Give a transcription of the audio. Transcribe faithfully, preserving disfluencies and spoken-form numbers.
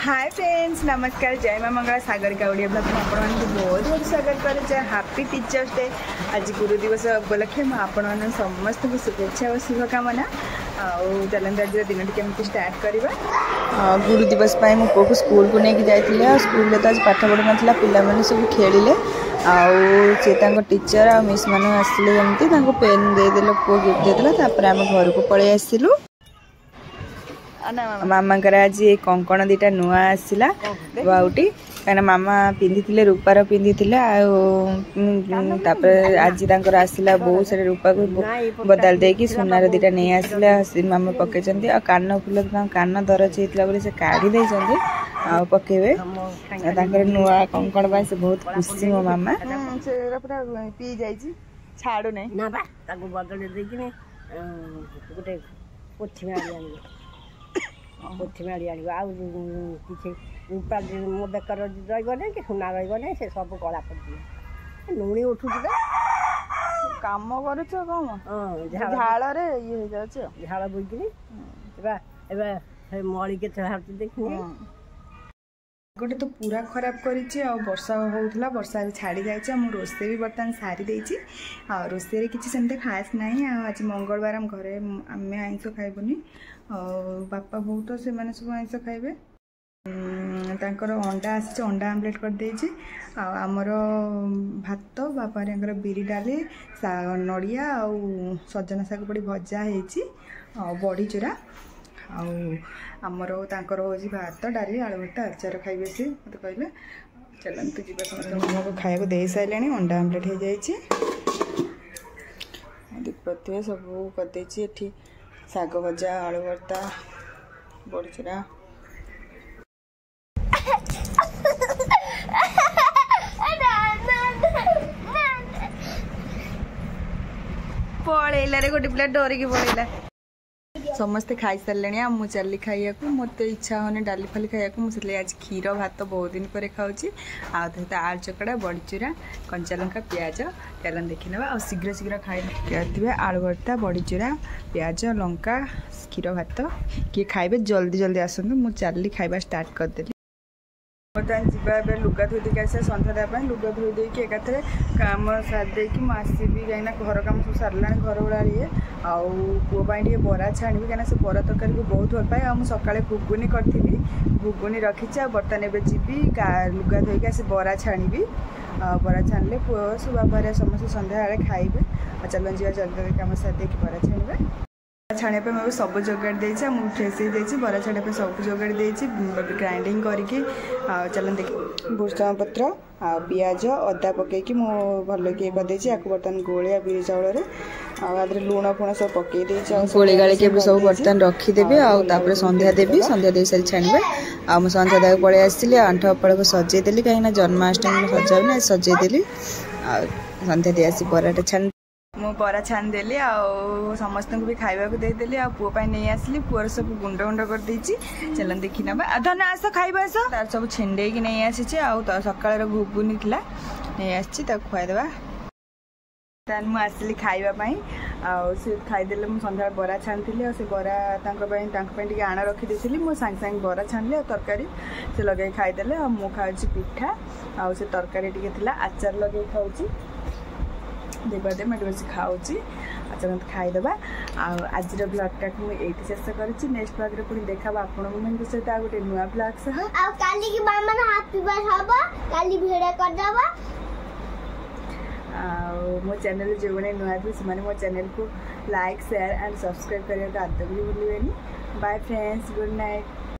Hi friends नमस्कार जय माँ मंगला सागरिका ओडिया ब्लॉग में आपण बहुत बहुत स्वागत करे। हैप्पी टीचर्स डे आज गुरु दिवस उपलक्षे मुझे आपण समस्त शुभेच्छा और शुभकामना। चलते आज दिन केमती स्टार्ट करवा। गुरु दिवस मो पु को स्कूल को लेकिन जाइए स्कूल तो आज पाठ पढ़ु ना पिला सब खेलिले आउ टीचर आ मिस मान आसते जमी पेन देदेल पु गिफ्ट देदेला आम घर को पलि आसलु। मामा आज कंकण दीटा नुआ आसला बाउटी कहीं मामा पिंधि रूपार पिंधि आज आसला बहुत सारे रूपा को बदल देकी सुनार दीटा नहीं आसला मामा पकई आ कान फुल कान दरज होता से काढ़ी दे पकेबे नुआ कंकण से बहुत खुशी मो मामा पी जा छाड़ू नहीं बदल देकी गोटे पोथी पोथी माड़ी आनी आउ कि रूपा मो बेकर रही कि सुना रही से सब कला पड़ लुणी उठू काम कर झाड़ ये झाड़ बोईकि मली के देख गोटे तो पूरा खराब करी वर्षा होता वर्षा छाड़ी जाए मु रोसे भी बर्तमान सारी देती रोसे किसी सेमती खास ना आज मंगलवार आम घरे आम आइंस खाइबुनी बापा बोऊ तो से मैंने सब आइंस खाइबे। अंडा आसी अंडा आमलेट कर देछि आमर भात बापा बिरी डाली नड़िया आउ सजना शाग पड़ी भजा होती बड़ी चूरा आमर तांकर होजी भात डाली आलू भर्ता अचार खाइबे से मत कहले चलते जीवा समस्त खाया दे सारे अंडा आमलेट हो जाए देखिए सब करदे शाग भजा आलू भर्ता बड़ी चूरा पड़ेला रे गोटे पिला डरिकी पड़ेला समस्ते खाई सारे आ मु चली खाइया मत इच्छा होने डाली फाली खाइया मुझे आज क्षीर भात बहुत दिन पर खाऊँ आलू चकड़ा बड़ीचूरा कंचा लंका प्याज चलन देखी ना आ शीघ्र शीघ्र खाई आलू भर्ता बड़ीचूरा प्याज लंका क्षीर भात किए खाइबे जल्दी जल्दी आसतु मु चली खाइबा स्टार्ट करदेली। बर्तमान जावा लुगा धोई देकी आसा सन्ध्या देवाई लुगा धोई देकी एकाथरे काम सारी आसबि कहीं घर कम सब सारा घर गुड़ा ये आउ पुओपाई बरा छाणी कहीं से बरा तरकारी को बहुत भल पाए आ सका घुगुनी करी घुगुनी रखी बर्तमान एवं जी लुगा धोईकी आसी बरा छाणी बरा छाणिले पुओ सब बापा समस्त सन्ध्या बेले खाइबे चलन जी जल्दी कम सारी बरा छाणवे छाणा मैं सब जोगाड़ देती मुझे फ्रेश हो बरा छाणा सब जोगाड़ देती ग्राइंडिंग करके चलन देख भुसंगा पत्र आ पियाज अदा पकईकि मु भल के करदे बर्तमान गोलिया बिरी चाउल आदि लुण फुण सब पकई गोली गाड़ी के सब बर्तमान रखीदेवी आउे संध्या देवी संध्या दे सारी छाणवे आ संध्या देव पलि आसती आंठ अपड़ को सजेदेली कहीं जन्माष्टमी सजाऊना सजेदेली आ संध्या दे आसी बराटा छाण मु बरा छाण देली आ समस्त भी खाइबा को देदेली आ पुओ पाई नहीं आसली पुअर सब गुंड गुंड कर देछि चलन देखि नबा धन आस खाइबा आस तार सब छेंडे की नहीं आसी आ सकाळ घुगुनी थिला नहीं आसी ता खुआई देबा तान मु आसली खाइबा पाई आ से खाइ देले मु संध्या बरा छाणथिली आ से बरा तांको पाई तांको पाई आण रखी देथिली मु सांग सांग बरा छाणले आ तरकारी से लगे खाइ देले आ मु खाउची पिठा आ से तरकारी टिके थिला आचार लगे खाउची देखते मैं बस खाऊँ अच्छा खाईदे आज ब्लॉग को मुझे शेष कर नेक्स्ट ब्लॉग पुणी देखा आपण सहित आ गोटे नुआ ब्लॉग सह मो चैनल जो मैंने नुआ थे से मो चैनल को लाइक शेयर एंड सब्सक्राइब करने को आदमी भी भूलें। Bye friends good night.